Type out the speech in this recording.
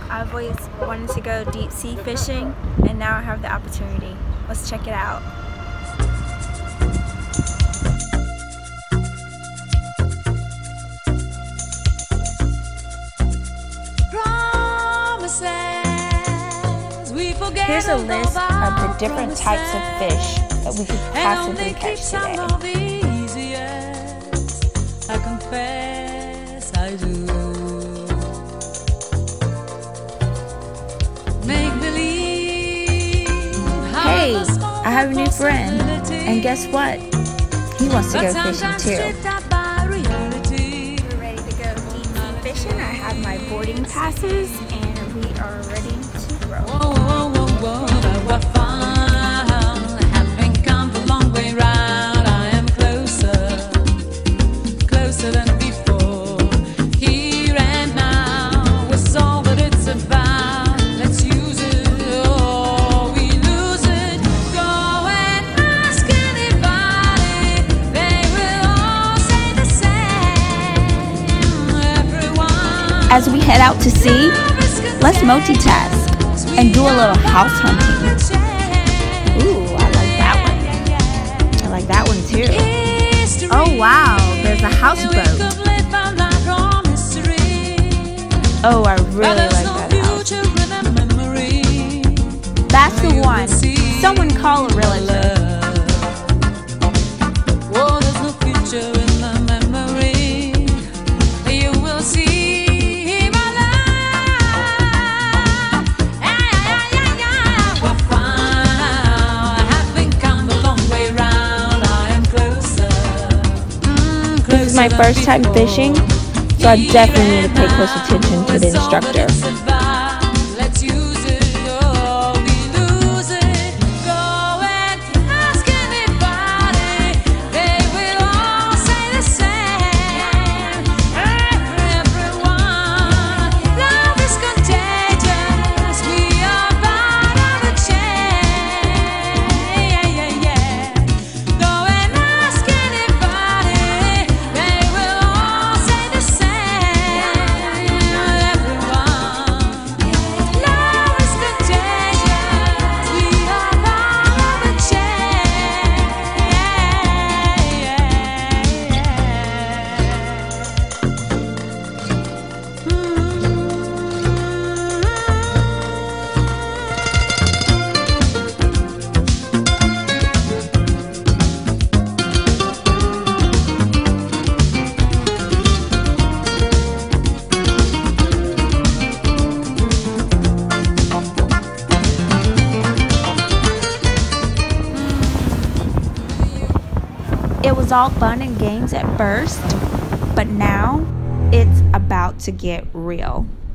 I've always wanted to go deep sea fishing, and now I have the opportunity. Let's check it out. Here's a list of the different types of fish that we could possibly catch today. I confess I do. Make believe. Hey, I have a new friend, and guess what? He wants to go fishing too. We're ready to go deep sea fishing. I have my boarding passes, and we are ready to roll. As we head out to sea, let's multitask and do a little house hunting. Ooh, I like that one. I like that one too. Oh wow, there's a houseboat. Oh, I really like that house. That's the one. Someone call a realtor. This is my first time fishing, so I definitely need to pay close attention to the instructor. It was all fun and games at first, but now it's about to get real.